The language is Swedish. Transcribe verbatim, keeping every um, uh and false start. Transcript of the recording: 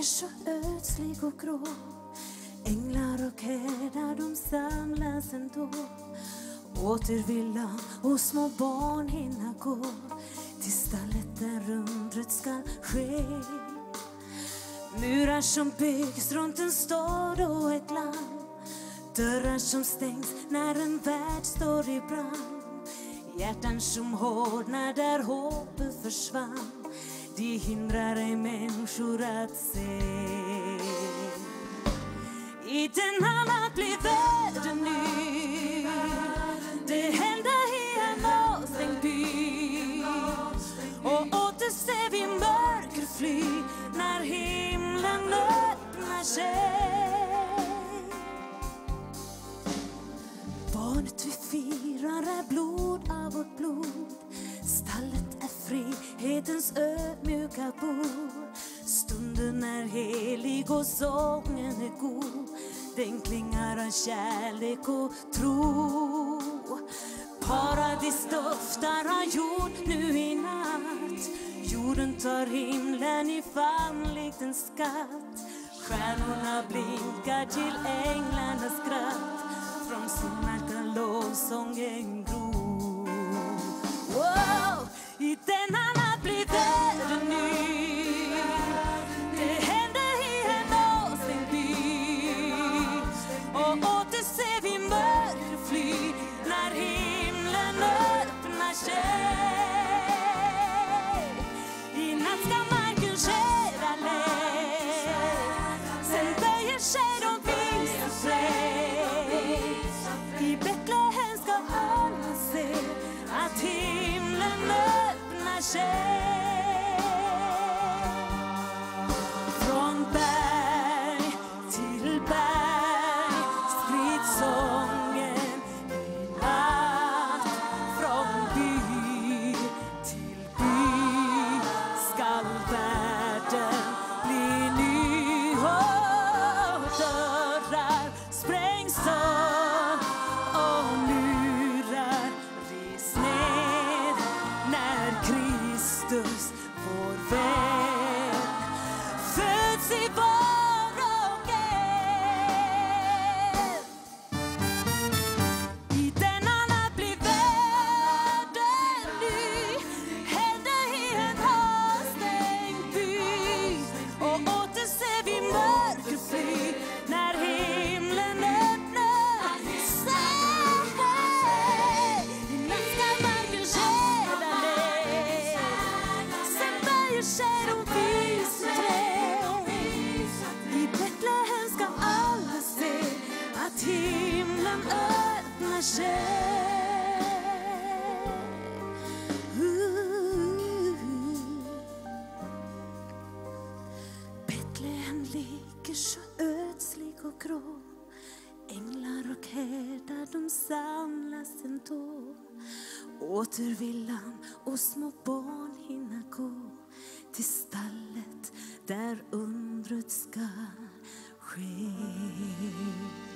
ligger så ödslig och grå. Änglar och herdar de samlas ändå. Åter vill han och små barn hinna gå till stallet där undret ska ske. Murar som byggs runt en stad och ett land. Dörrar som stängs när en värld står i brand. Hjärtan som hårdnar där hoppet försvann. Det hindrar ej människor att se. I den annat blir världen ny. Det händer i en avstängd by. Och åter ser vi mörker fly när himlen öppnar sig. Barnet vi firar är blod av vårt blod. Stallet är frihetens ödmjuka bo. Stunden är helig och sången är god. Den klingar av kärlek och tro. Paradis doftar av jord nu i natt. Jorden tar himlen i famn likt en skatt. Stjärnorna blinkar till änglarnas skratt. Från solen kan lovsången gro. Wow! I denna natt blir världen ny. Det händer i en avstängd by. Och åter ser vi mörker fly när himlen öppnar sig. I natt ska marken skära lätt. Sen böjer sig de visa sig. I Betlehem ska alla se att himlen öppnar sig. Från berg till berg sprids sången i natt. Från by till by skall världen bli ny. Och dörrar sprängs upp och murar ris ned när Kristus vår vän föds i var och en. I denna natt blir världen ny. Händer i en avstängd by. Och åter ser vi mörker fly när himlen öppnar sig. I natt ska marken skära lätt. Sen böjer sig de visa träd. I Betlehem ska alla se att himlen öppnar sig. Betlehem ligger så ödslig och grå. Änglar och herdar de samlas ändå. Åter vill han och små barn hinna gå till stallet där undret ska ske.